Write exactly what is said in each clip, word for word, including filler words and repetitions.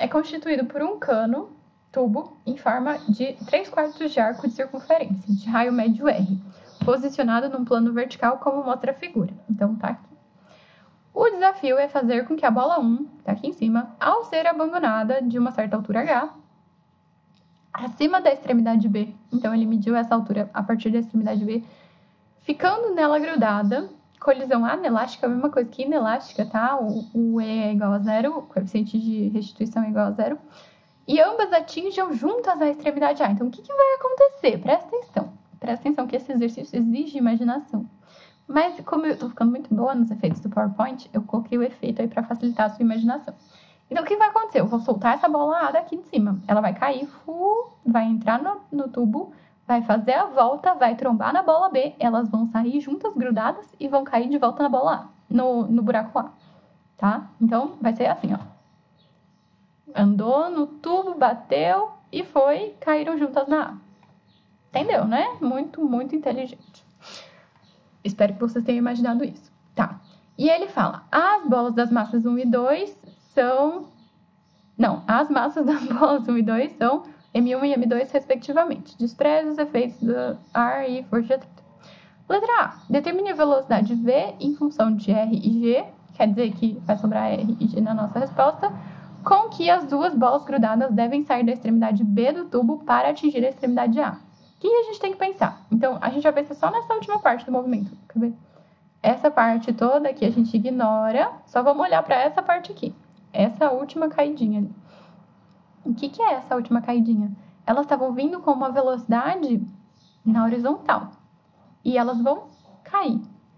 é constituído por um cano, tubo, em forma de três quartos de arco de circunferência, de raio médio R, posicionado num plano vertical como mostra a figura. Então, tá aqui. O desafio é fazer com que a bola um, que tá aqui em cima, ao ser abandonada de uma certa altura H, acima da extremidade B, então ele mediu essa altura a partir da extremidade B, ficando nela grudada, colisão anelástica, a mesma coisa que inelástica, tá? O, o E é igual a zero, o coeficiente de restituição é igual a zero, e ambas atinjam juntas a extremidade A. Então, o que, que vai acontecer? Presta atenção. Presta atenção que esse exercício exige imaginação. Mas, como eu tô ficando muito boa nos efeitos do PowerPoint, eu coloquei o efeito aí para facilitar a sua imaginação. Então, o que vai acontecer? Eu vou soltar essa bola A daqui de cima. Ela vai cair, fu, vai entrar no, no tubo, vai fazer a volta, vai trombar na bola B, elas vão sair juntas, grudadas, e vão cair de volta na bola A, no, no buraco A, tá? Então, vai ser assim, ó. Andou no tubo, bateu e foi, caíram juntas na A. Entendeu, né? Muito, muito inteligente. Espero que vocês tenham imaginado isso. Tá. E ele fala, as bolas das massas um e dois são... Não, as massas das bolas um e dois são M um e M dois, respectivamente. Despreze os efeitos do ar e força de atrito. Letra A. Determine a velocidade V em função de R e G, quer dizer que vai sobrar R e G na nossa resposta, com que as duas bolas grudadas devem sair da extremidade B do tubo para atingir a extremidade A. O que a gente tem que pensar? Então, a gente vai pensar só nessa última parte do movimento. Quer ver? Essa parte toda aqui a gente ignora, só vamos olhar para essa parte aqui. Essa última caidinha ali. O que, que é essa última caidinha? Elas estavam vindo com uma velocidade na horizontal. E elas vão cair.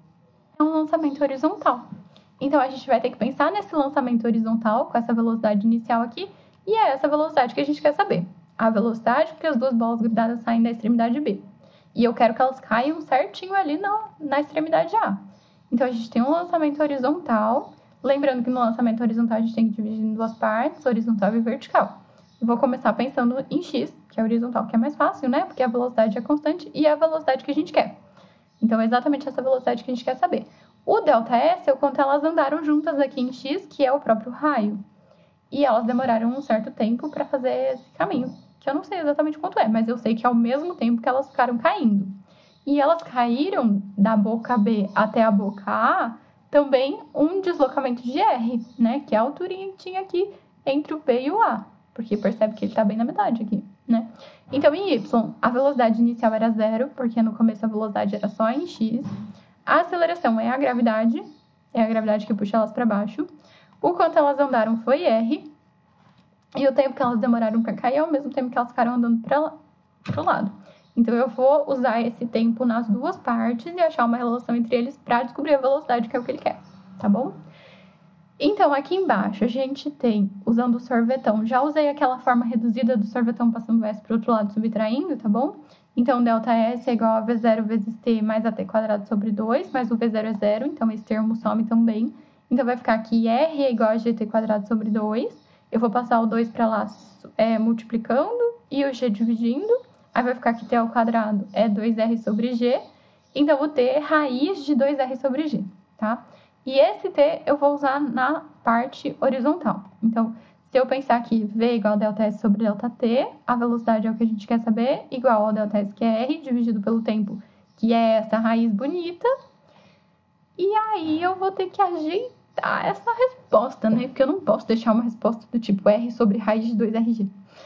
É um lançamento horizontal. Então, a gente vai ter que pensar nesse lançamento horizontal, com essa velocidade inicial aqui, e é essa velocidade que a gente quer saber. A velocidade que as duas bolas grudadas saem da extremidade B. E eu quero que elas caiam certinho ali na, na extremidade A. Então, a gente tem um lançamento horizontal. Lembrando que no lançamento horizontal a gente tem que dividir em duas partes, horizontal e vertical. Eu vou começar pensando em X, que é horizontal, que é mais fácil, né? Porque a velocidade é constante e é a velocidade que a gente quer. Então, é exatamente essa velocidade que a gente quer saber. O ΔS é o quanto elas andaram juntas aqui em X, que é o próprio raio. E elas demoraram um certo tempo para fazer esse caminho, que eu não sei exatamente quanto é, mas eu sei que é ao mesmo tempo que elas ficaram caindo. E elas caíram da boca B até a boca A, também um deslocamento de R, né? Que é a alturinha que tinha aqui entre o B e o A. Porque percebe que ele tá bem na metade aqui, né? Então, em Y, a velocidade inicial era zero, porque no começo a velocidade era só em X. A aceleração é a gravidade, é a gravidade que puxa elas para baixo. O quanto elas andaram foi R. E o tempo que elas demoraram para cair é ao mesmo tempo que elas ficaram andando para o lado. Então, eu vou usar esse tempo nas duas partes e achar uma relação entre eles para descobrir a velocidade, que é o que ele quer, tá bom? Então, aqui embaixo, a gente tem, usando o sorvetão, já usei aquela forma reduzida do sorvetão passando o S para o outro lado, subtraindo, tá bom? Então, ΔS é igual a V zero vezes T mais A T quadrado sobre dois, mas o V zero é zero, então esse termo some também. Então, vai ficar aqui R é igual a G T quadrado sobre dois. Eu vou passar o dois para lá é, multiplicando e o G dividindo. Aí vai ficar que T ao quadrado é dois R sobre G. Então, o T é raiz de dois R sobre G, tá? E esse T eu vou usar na parte horizontal. Então, se eu pensar aqui V igual a ΔS sobre ΔT, a velocidade é o que a gente quer saber, igual ao ΔS que é R, dividido pelo tempo, que é essa raiz bonita. E aí eu vou ter que ajeitar essa resposta, né? Porque eu não posso deixar uma resposta do tipo R sobre raiz de dois R G.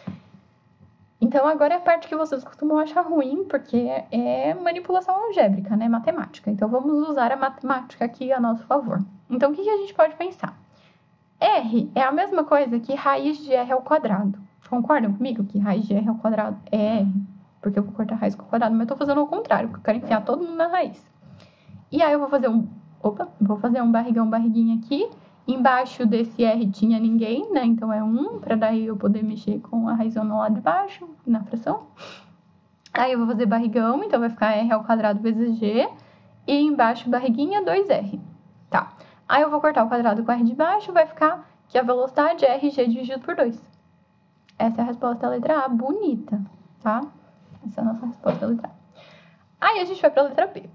Então, agora é a parte que vocês costumam achar ruim, porque é manipulação algébrica, né? Matemática. Então, vamos usar a matemática aqui a nosso favor. Então, o que a gente pode pensar? R é a mesma coisa que raiz de R ao quadrado. Concordam comigo que raiz de R ao quadrado é R? Porque eu vou cortar a raiz com o quadrado, mas eu tô fazendo ao contrário, porque eu quero enfiar todo mundo na raiz. E aí, eu vou fazer um... Opa! Vou fazer um barrigão, barriguinha aqui. Embaixo desse R tinha ninguém, né? Então, é um, para daí eu poder mexer com a raizona lá de baixo, na fração. Aí, eu vou fazer barrigão, então vai ficar R ao quadrado vezes G. E embaixo, barriguinha, dois R. Tá. Aí, eu vou cortar o quadrado com R de baixo, vai ficar que a velocidade é R G dividido por dois. Essa é a resposta da letra A, bonita, tá? Essa é a nossa resposta da letra A. Aí, a gente vai pra letra B.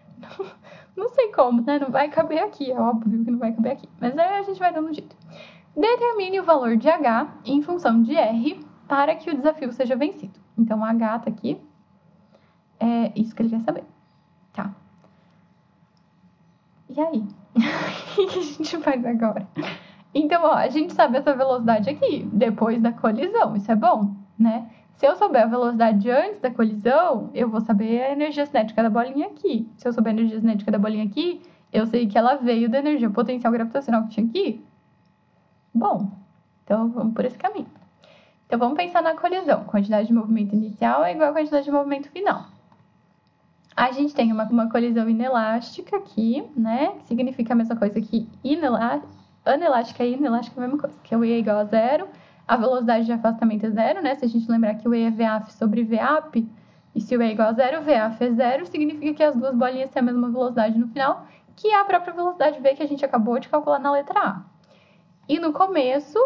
Não sei como, né? Não vai caber aqui, é óbvio que não vai caber aqui. Mas aí a gente vai dando um jeito. Determine o valor de H em função de R para que o desafio seja vencido. Então, H tá aqui. É isso que ele quer saber. Tá. E aí? O que a gente faz agora? Então, ó, a gente sabe essa velocidade aqui, depois da colisão. Isso é bom, né? Se eu souber a velocidade antes da colisão, eu vou saber a energia cinética da bolinha aqui. Se eu souber a energia cinética da bolinha aqui, eu sei que ela veio da energia potencial gravitacional que tinha aqui. Bom, então vamos por esse caminho. Então, vamos pensar na colisão. Quantidade de movimento inicial é igual a quantidade de movimento final. A gente tem uma, uma colisão inelástica aqui, né? Que significa a mesma coisa que inelá... anelástica e inelástica é a mesma coisa. Que o E é igual a zero. A velocidade de afastamento é zero, né? Se a gente lembrar que o E é V A F sobre V A P, e se o E é igual a zero, V A F é zero, significa que as duas bolinhas têm a mesma velocidade no final, que é a própria velocidade V que a gente acabou de calcular na letra A. E no começo,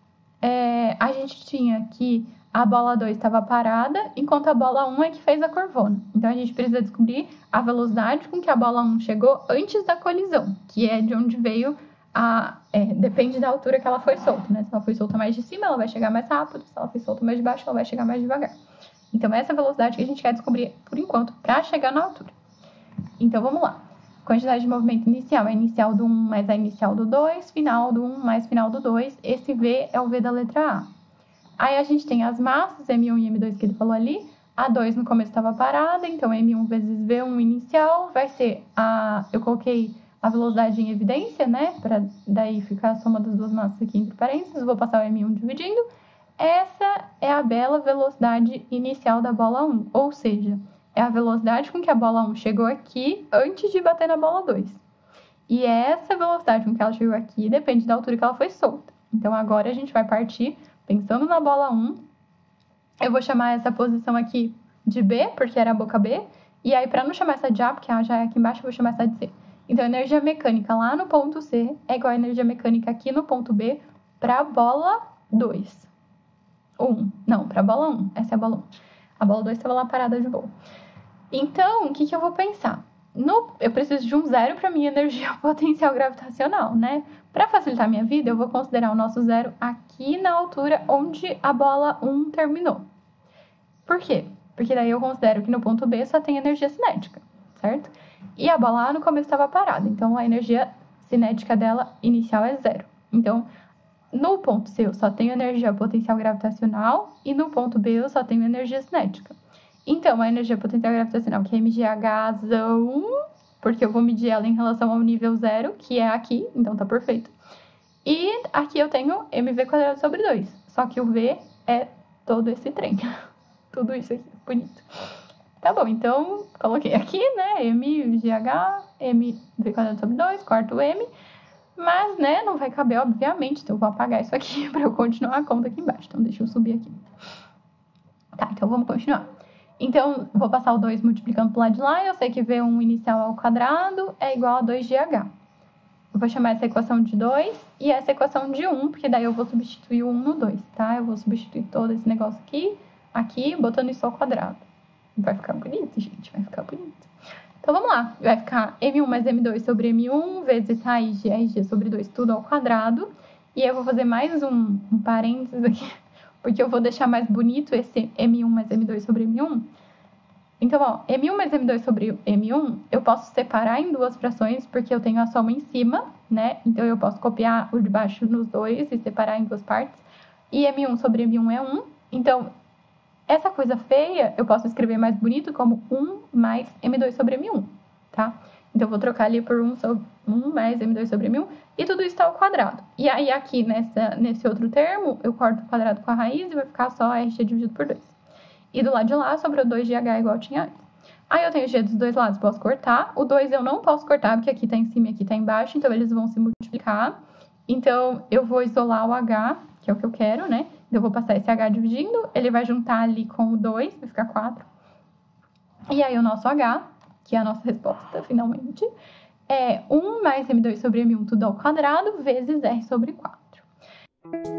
é, a gente tinha que a bola dois estava parada, enquanto a bola um é que fez a curvona. Então, a gente precisa descobrir a velocidade com que a bola um chegou antes da colisão, que é de onde veio a... É, depende da altura que ela foi solta, né? Se ela foi solta mais de cima, ela vai chegar mais rápido. Se ela foi solta mais de baixo, ela vai chegar mais devagar. Então, essa é a velocidade que a gente quer descobrir, por enquanto, para chegar na altura. Então, vamos lá. Quantidade de movimento inicial é inicial do um mais a inicial do dois, final do um mais final do dois. Esse V é o V da letra A. Aí, a gente tem as massas, M um e M dois, que ele falou ali. A dois no começo estava parada, então M um vezes V um inicial vai ser a... Eu coloquei a velocidade em evidência, né? Para daí ficar a soma das duas massas aqui entre parênteses. Vou passar o M um dividindo. Essa é a bela velocidade inicial da bola um, ou seja, é a velocidade com que a bola um chegou aqui antes de bater na bola dois. E essa velocidade com que ela chegou aqui depende da altura que ela foi solta. Então, agora a gente vai partir pensando na bola um. Eu vou chamar essa posição aqui de B, porque era a boca B. E aí, para não chamar essa de A, porque A já é aqui embaixo, eu vou chamar essa de C. Então, a energia mecânica lá no ponto C é igual a energia mecânica aqui no ponto B para a bola dois. um. Não, para a bola um. Essa é a bola um. A bola dois estava lá parada de boa. Então, o que, que eu vou pensar? No, eu preciso de um zero para minha energia potencial gravitacional, né? Para facilitar a minha vida, eu vou considerar o nosso zero aqui na altura onde a bola um terminou. Por quê? Porque daí eu considero que no ponto B só tem energia cinética, certo? E a bola A no começo estava parada, então a energia cinética dela inicial é zero. Então, no ponto C eu só tenho energia potencial gravitacional e no ponto B eu só tenho energia cinética. Então, a energia potencial gravitacional, que é M G H, porque eu vou medir ela em relação ao nível zero, que é aqui, então tá perfeito. E aqui eu tenho M V quadrado sobre dois, só que o V é todo esse trem. Tudo isso aqui, bonito. Tá bom, então, coloquei aqui, né, M G H, M V quadrado sobre dois, quarto M, mas, né, não vai caber, obviamente, então eu vou apagar isso aqui pra eu continuar a conta aqui embaixo. Então, deixa eu subir aqui. Tá, então vamos continuar. Então, vou passar o dois multiplicando pro lado de lá, eu sei que V um inicial ao quadrado é igual a dois G H. Eu vou chamar essa equação de dois e essa equação de um, porque daí eu vou substituir o um no dois, tá? Eu vou substituir todo esse negócio aqui, aqui, botando isso ao quadrado. Vai ficar bonito, gente, vai ficar bonito. Então, vamos lá. Vai ficar M um mais M dois sobre M um vezes raiz de R G sobre dois, tudo ao quadrado. E eu vou fazer mais um, um parênteses aqui, porque eu vou deixar mais bonito esse M um mais M dois sobre M um. Então, ó, M um mais M dois sobre M um, eu posso separar em duas frações, porque eu tenho a soma em cima, né? Então, eu posso copiar o de baixo nos dois e separar em duas partes. E M um sobre M um é um. Então, essa coisa feia, eu posso escrever mais bonito como um mais M dois sobre M um, tá? Então, eu vou trocar ali por um, sobre, um mais M dois sobre M um, e tudo isso está ao quadrado. E aí, aqui, nessa, nesse outro termo, eu corto o quadrado com a raiz e vai ficar só R G dividido por dois. E do lado de lá, sobrou dois G H igual tinha antes. Aí, eu tenho G dos dois lados, posso cortar. O dois eu não posso cortar, porque aqui tá em cima e aqui tá embaixo, então eles vão se multiplicar. Então, eu vou isolar o H, que é o que eu quero, né? Então, eu vou passar esse H dividindo, ele vai juntar ali com o dois, vai ficar quatro. E aí, o nosso H, que é a nossa resposta, finalmente, é um mais M dois sobre M um tudo ao quadrado, vezes R sobre quatro.